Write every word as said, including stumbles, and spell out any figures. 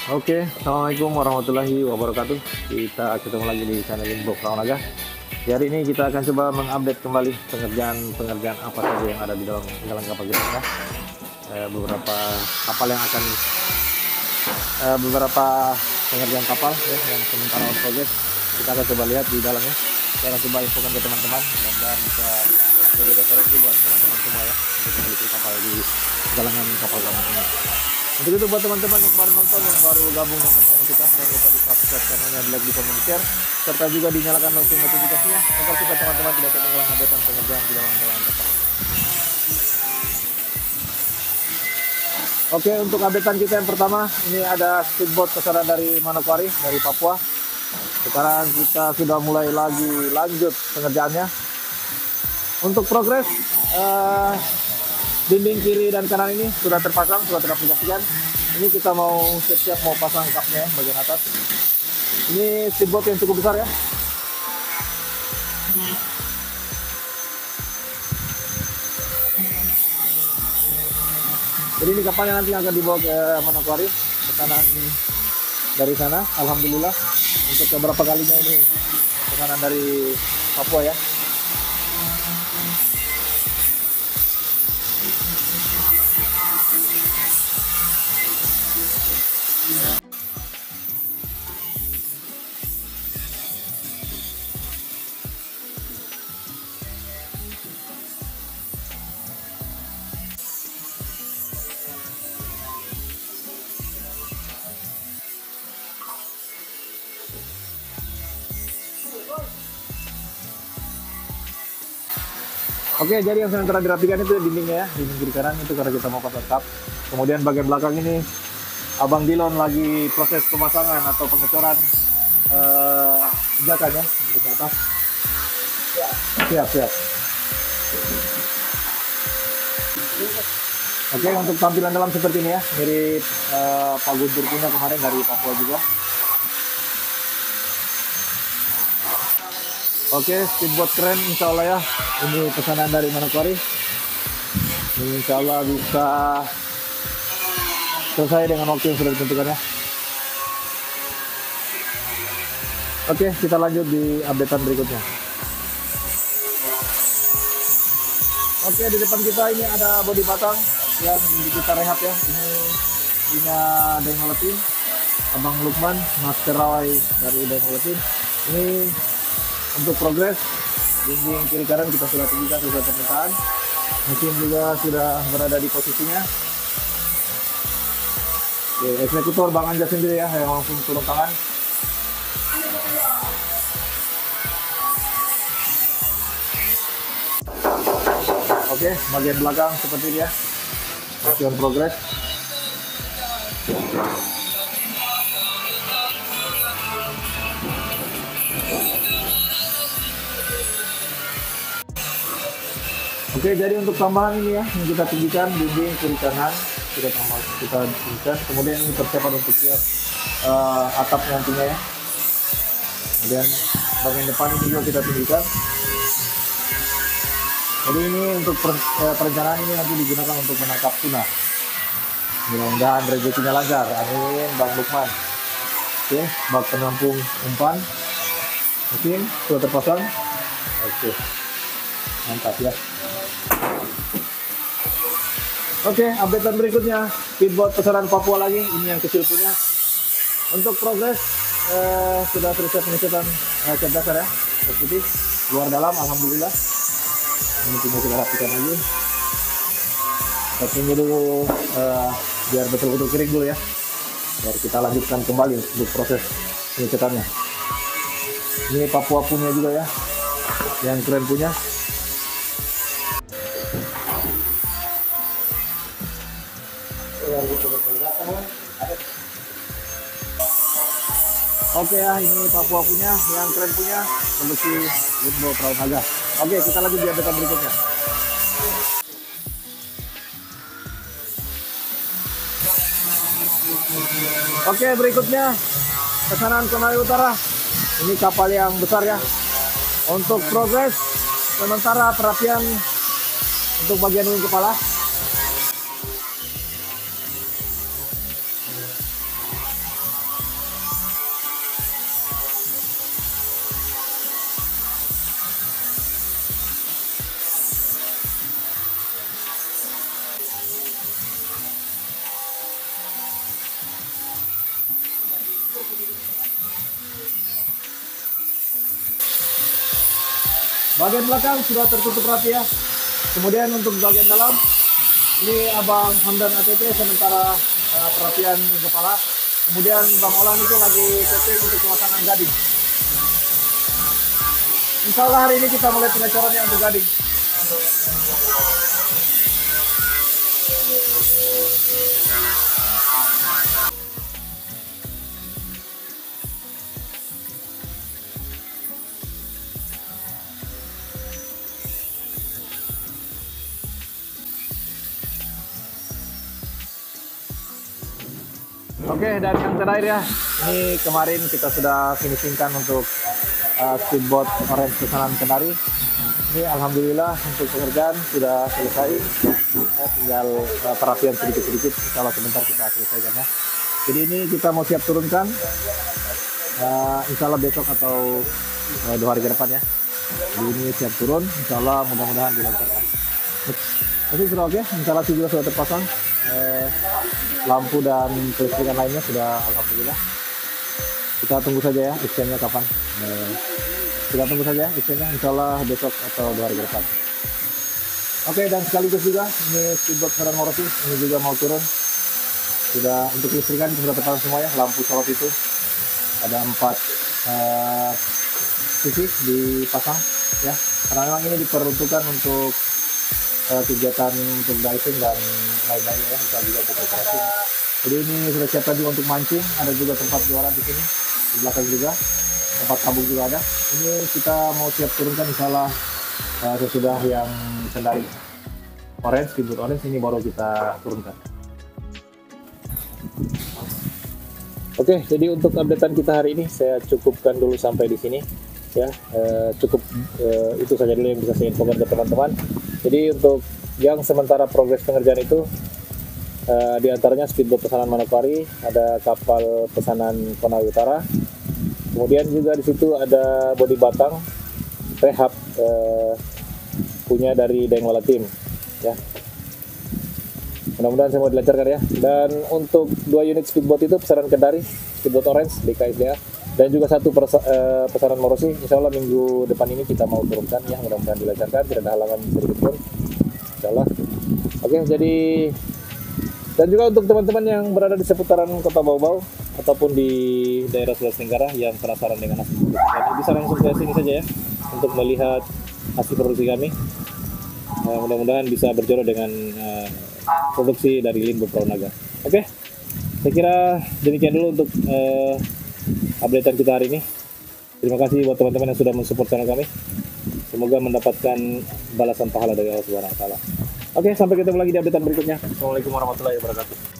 Oke, assalamualaikum warahmatullahi wabarakatuh. Kita ketemu lagi di channel Box Naga. Di hari ini kita akan coba mengupdate kembali pengerjaan-pengerjaan apa saja yang ada di dalam dalam kapal kita ya. Eh, beberapa kapal yang akan eh, beberapa pengerjaan kapal ya, yang sementara on progress. Kita akan coba lihat di dalamnya. Saya akan coba infokan ke teman-teman dan bisa jadi referensi buat teman-teman semua ya untuk memiliki kapal di galangan kapal kami ini. Untuk itu buat teman-teman yang baru nonton, yang baru gabung dengan channel kita, jangan lupa di subscribe channelnya, di like, di komen, di share, serta juga dinyalakan lonceng notifikasinya agar supaya teman-teman tidak ketinggalan update pengerjaan di dalam galangan kapal. Oke, untuk updatean kita yang pertama, ini ada speedboat pesanan dari Manokwari, dari Papua. Sekarang kita sudah mulai lagi lanjut pengerjaannya. Untuk progres, uh, dinding kiri dan kanan ini sudah terpasang, sudah teraplikasikan. Ini kita mau siap-siap mau pasang kapnya bagian atas. Ini speedboat yang cukup besar ya. Jadi ini kapalnya nanti akan dibawa ke Manokwari, ke kanan dari sana. Alhamdulillah untuk beberapa kalinya ini pesanan dari Papua ya. Oke, jadi yang sementara dirapikan itu dindingnya ya, dinding kiri kanan itu karena kita mau pasang kap. Kemudian bagian belakang ini Abang Dilon lagi proses pemasangan atau pengecoran eh, pijakan ya untuk ke atas. Siap, siap. Oke, untuk tampilan dalam seperti ini ya, mirip eh, Pak Guntur punya kemarin dari Papua juga. Oke, speedboat keren insya Allah ya. Ini pesanan dari Manokwari. Insya Allah bisa selesai dengan waktu yang sudah ditentukan ya. Oke, kita lanjut di updatean berikutnya. Oke, di depan kita ini ada bodi batang yang kita rehat ya. Ini punya Dengoletin, Abang Lukman, Mas Terawai dari Dengoletin. Ini untuk progres dinding kiri kanan kita sudah tinggikan sesuai permintaan. Mesin juga sudah berada di posisinya. Oke, eksekutor Bang Anja sendiri ya yang langsung turun tangan. Oke, bagian belakang seperti ini ya, masih on progress. Oke, jadi untuk tambahan ini ya, yang kita tinggikan dinding kiri kanan, kita tambah, kita tinggikan. Kemudian ini persiapan untuk siap uh, atap nantinya ya. Kemudian bagian depan ini juga kita tinggikan. Jadi ini untuk per, eh, perencanaan ini nanti digunakan untuk menangkap tuna. Mudah-mudahan rezekinya lancar. Amin, Bang Lukman. Oke, bak penampung umpan, mesin sudah terpasang. Oke, mantap ya. Oke, updatean berikutnya speedboat pesanan Papua lagi, ini yang kecil punya. Untuk progres eh, sudah selesai pengecetan eh, cat dasar ya, putih luar dalam, alhamdulillah. Ini tinggal kita rapikan lagi. Kita tunggu dulu eh, biar betul-betul kering dulu ya, biar kita lanjutkan kembali untuk proses pengecatannya. Ini Papua punya juga ya, yang keren punya. Oke ya, ini Papua punya, yang keren punya, produksi Woodbow Perahu Naga. Oke, kita lanjut di update berikutnya. Oke, berikutnya pesanan Konai Utara. Ini kapal yang besar ya. Untuk progres sementara perapian untuk bagian wing kepala. Bagian belakang sudah tertutup rapi ya. Kemudian untuk bagian dalam, ini Abang Hamdan A T P sementara uh, perapian kepala. Kemudian Bang Olan itu lagi setting untuk pemasangan gading. Insya Allah hari ini kita mulai pengecorannya untuk gading. Oke, dan yang terakhir ya, ini kemarin kita sudah finishingkan untuk uh, speedboat orange pesanan Kendari. Ini alhamdulillah untuk pekerjaan sudah selesai, ya, tinggal uh, perapian sedikit-sedikit, insya Allah sebentar kita selesaikan ya. Jadi ini kita mau siap turunkan, uh, insya Allah besok atau uh, dua hari ke depan ya. Jadi ini siap turun, insya Allah mudah-mudahan dilancarkan. Oke, sudah oke, insya Allah juga sudah terpasang. Uh, lampu dan kelistrikan lainnya sudah alhamdulillah. Kita tunggu saja ya actionnya kapan. Uh, kita tunggu saja actionnya, insya Allah besok atau dua hari ke depan. Oke, dan sekaligus juga ini speedboat Ferran Morosi ini juga mau turun. Sudah untuk kelistrikan sudah terpasang semua ya, lampu sorot itu ada empat uh, sisi dipasang ya, karena memang ini diperuntukkan untuk uh, kegiatan untuk diving dan lain-lain ya, bisa juga untuk rekreasi. Jadi ini sudah siap tadi untuk mancing, ada juga tempat juara di sini, di belakang juga tempat tabung juga ada. Ini kita mau siap turunkan insyaallah uh, sesudah yang Kendari orange, speedboat orange ini baru kita turunkan. Oke, jadi untuk updatean kita hari ini saya cukupkan dulu sampai di sini ya. E, cukup e, itu saja dulu yang bisa saya infokan ke teman-teman. Jadi untuk yang sementara progres pengerjaan itu e, diantaranya speedboat pesanan Manokwari, ada kapal pesanan Konawe Utara, kemudian juga di situ ada bodi batang rehab e, punya dari Daeng Wala Team ya. Mudah-mudahan semua dilancarkan ya. Dan untuk dua unit speedboat itu pesanan Kendari, speedboat orange di K S D A, dan juga satu persa, uh, pesanan Morosi, insya Allah minggu depan ini kita mau turunkan ya. Mudah-mudahan dilancarkan, tidak ada halangan sedikit pun, insya Allah. Oke, jadi dan juga untuk teman-teman yang berada di seputaran Kota Bau-Bau ataupun di daerah Sulawesi Tenggara yang penasaran dengan hasil produksi kami, bisa langsung ke sini saja ya untuk melihat hasil produksi kami. Uh, mudah-mudahan bisa berjodoh dengan uh, produksi dari Limbo Perahu Naga. Oke, saya kira demikian dulu untuk uh, updatean kita hari ini. Terima kasih buat teman-teman yang sudah mensupport channel kami. Semoga mendapatkan balasan pahala dari Allah Subhanahu Wa Taala. Oke, sampai ketemu lagi di updatean berikutnya. Assalamualaikum warahmatullahi wabarakatuh.